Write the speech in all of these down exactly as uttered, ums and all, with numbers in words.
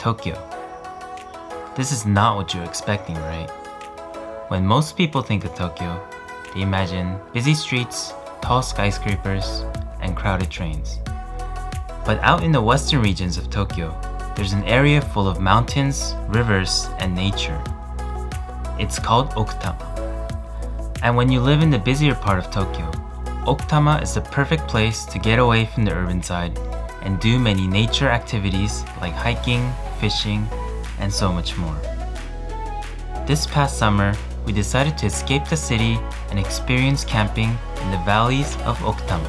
Tokyo. This is not what you're expecting, right? When most people think of Tokyo, they imagine busy streets, tall skyscrapers, and crowded trains. But out in the western regions of Tokyo, there's an area full of mountains, rivers, and nature. It's called Okutama. And when you live in the busier part of Tokyo, Okutama is the perfect place to get away from the urban side and do many nature activities like hiking, fishing, and so much more. This past summer, we decided to escape the city and experience camping in the valleys of Okutama.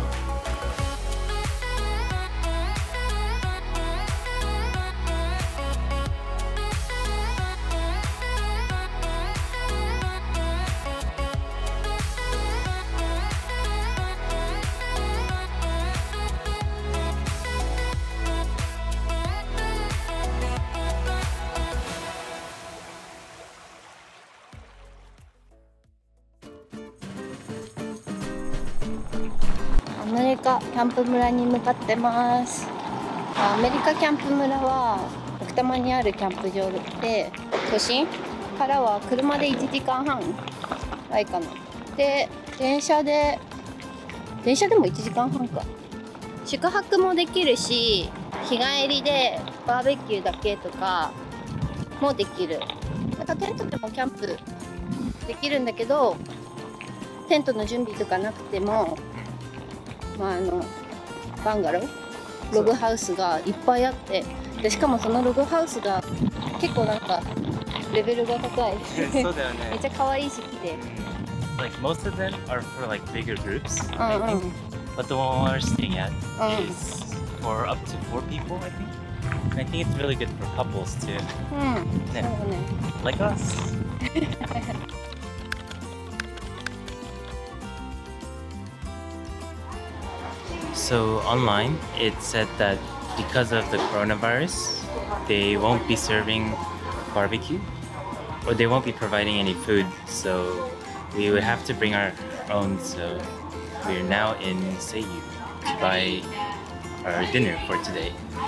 アメリカキャンプ村に向かってます。アメリカキャンプ村は奥多摩にあるキャンプ場で、都心からは車でいちじかんはんぐらいかな。で、電車で電車でもいちじかんはんか。宿泊もできるし、日帰りでバーベキューだけとかもできる。なんかテントでもキャンプできるんだけど、テントの準備とかなくても、まあ、あのバンガローログハウスがいっぱいあって、でしかもそのログハウスが結構なんかレベルが高い。そうだよね。めっちゃ可愛いし綺麗。 Like most of them are for like bigger groups, I think. But the one we're staying at is for up to four people, I think. And I think it's really good for couples too. うん。そうだね。 Like us. So online, it said that because of the coronavirus, they won't be serving barbecue, or they won't be providing any food. So we would have to bring our own. So we're now in Seiyu to buy our dinner for today.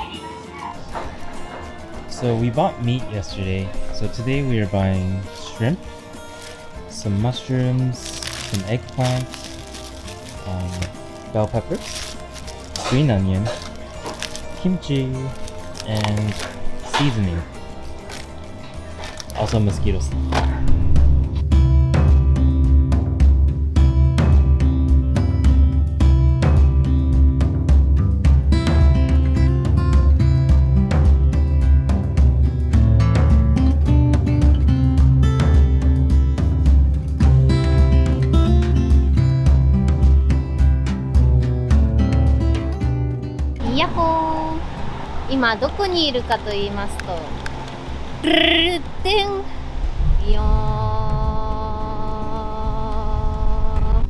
So we bought meat yesterday. So today we are buying shrimp, some mushrooms, some eggplant, um, bell peppers, green onion, kimchi, and seasoning. Also mosquito stuff. やっほー。今どこにいるかと言いますと、ルルテンビヨーン、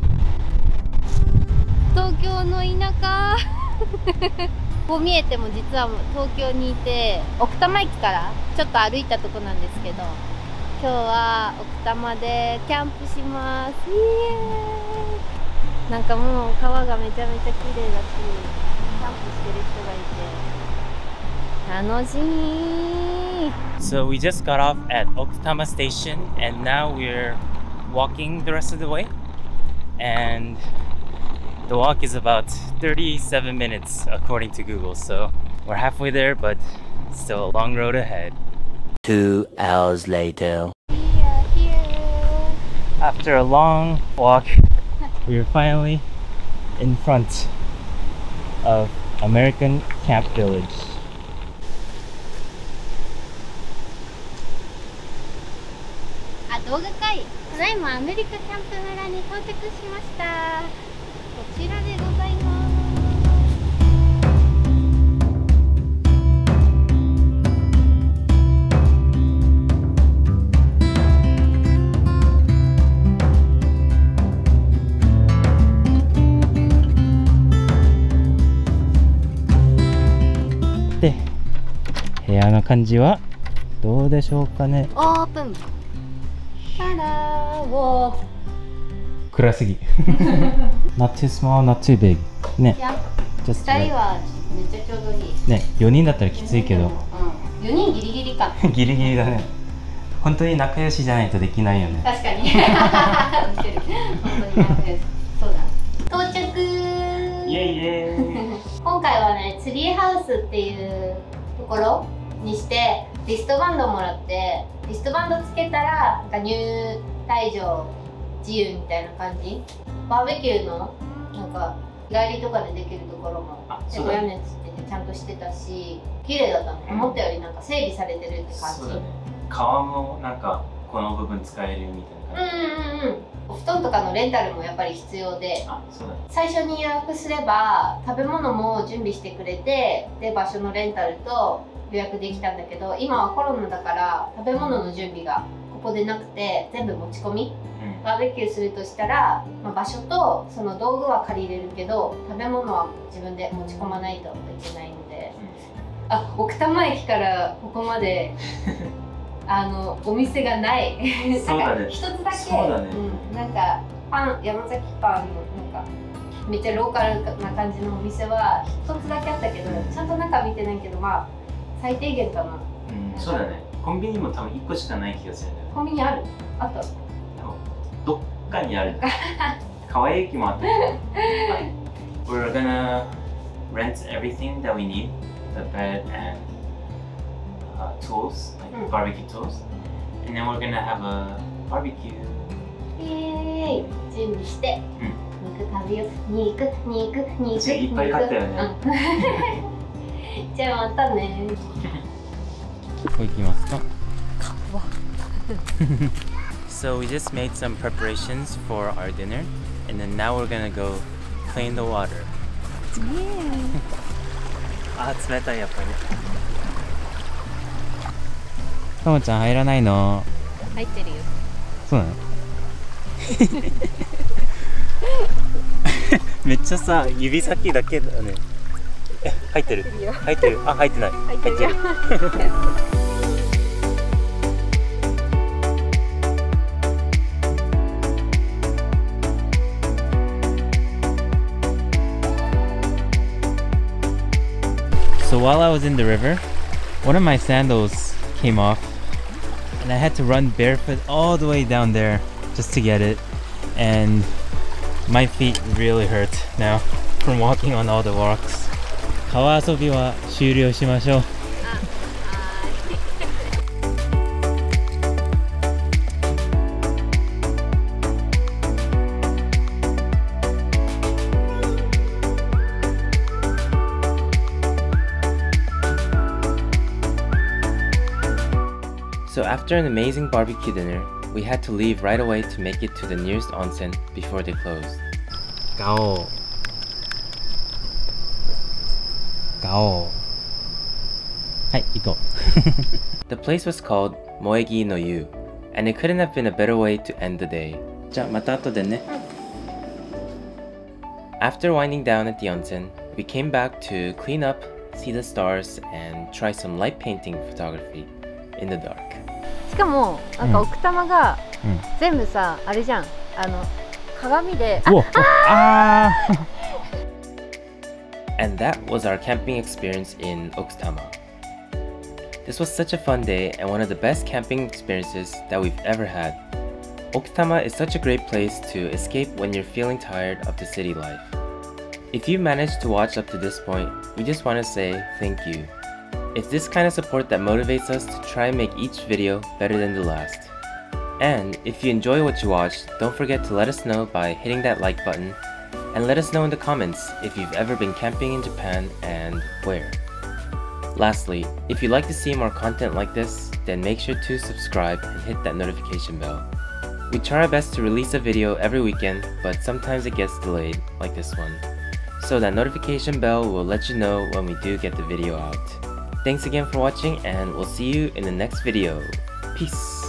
東京の田舎こう見えても実は東京にいて、奥多摩駅からちょっと歩いたとこなんですけど、今日は奥多摩でキャンプします。イエーイ。なんかもう川がめちゃめちゃ綺麗だし、キャンプしてる人がいて楽しみ。 So we just got off at Okutama Station and now we're walking the rest of the way, and the walk is about thirty-seven minutes according to Google, so we're halfway there, but still a long road ahead. Two hours later. We are here. After a long walk, we are finally in front of American Camp Village. あ、動画会。ただいまアメリカキャンプ村に到着しました。こちらでございます。 で、部屋の感じはどうでしょうかね。 オープン。ただー、おー。 暗すぎ。Not too small, not too big. ね。 いや、 ふたりはめっちゃちょうどいい。 ね、よにんだったらきついけど。 うん。 よにんギリギリか。 ギリギリだね。本当に仲良しじゃないとできないよね。 確かに。見てる。本当に仲良し。そうだ。到着。 イエイイエイ。 今回はね、ツリーハウスっていうところにしてリストバンドもらって、リストバンドつけたらなんか入退場自由みたいな感じ。バーベキューのなんか日帰りとかでできるところもセコヤネつっててちゃんとしてたし、綺麗だったの。思ったよりなんか整備されてるって感じ。 そうだね。川もなんかこの部分使えるみたいな感じ。 うんうんうん。お布団とかのレンタルもやっぱり必要で、 あ、そうだね。 最初に予約すれば食べ物も準備してくれて、で場所のレンタルと予約できたんだけど、今はコロナだから食べ物の準備がここでなくて全部持ち込み、うん、バーベキューするとしたら、まあ、場所とその道具は借りれるけど食べ物は自分で持ち込まないといけないので、うん、あ、奥多摩駅からここまであのお店がないそうだね。 一つだけ、 そうだね、 うん、なんかパン、山崎パンのなんかめっちゃローカルな感じのお店は一つだけあったけど、うん、ちゃんと中見てないけど、まあ最低限かな。 うん、そうだね。コンビニも多分いっこしかない気がするんだよね。 コンビニある？あった？ どっかにある。川駅もあったけど。We're gonna rent everything that we need, the bed and uh, tools, like mm. barbecue tools, and then we're gonna have a barbecue. イエーイ、準備して、うん、肉食べよう。肉、肉、肉。 いっぱい買ったよね。 うん、じゃあまたね。 ここ行きますか。So we just made some preparations for our dinner, and then now we're gonna go play in the water. Yeah. あ、冷たいやっぱり。ともちゃん入らないの？ 入ってるよ。 そうなの？めっちゃさ、指先だけだね。え、入ってる？入ってる？あ、入ってない。 入ってる。 So while I was in the river, one of my sandals came off, and I had to run barefoot all the way down there just to get it, and my feet really hurt now from walking on all the rocks. 川遊びは終了しましょう。So after an amazing barbecue dinner, we had to leave right away to make it to the nearest onsen before they closed. Gao. Gao. Hai, iko. The place was called Moegi no Yu, and it couldn't have been a better way to end the day. Ja, mata ato de ne. After winding down at the onsen, we came back to clean up, see the stars, and try some light painting photography in the dark. しかもなんか奥多摩が全部さ、あれじゃん、あの鏡で、 ああ。And that was our camping experience in Okutama. This was such a fun day and one of the best camping experiences that we've ever had. Okutama is such a great place to escape when you're feeling tired of the city life. If you managed to watch up to this point, we just want to say thank you. It's this kind of support that motivates us to try and make each video better than the last. And if you enjoy what you watched, don't forget to let us know by hitting that like button, and let us know in the comments if you've ever been camping in Japan and where. Lastly, if you'd like to see more content like this, then make sure to subscribe and hit that notification bell. We try our best to release a video every weekend, but sometimes it gets delayed, like this one. So that notification bell will let you know when we do get the video out. Thanks again for watching, and we'll see you in the next video. Peace!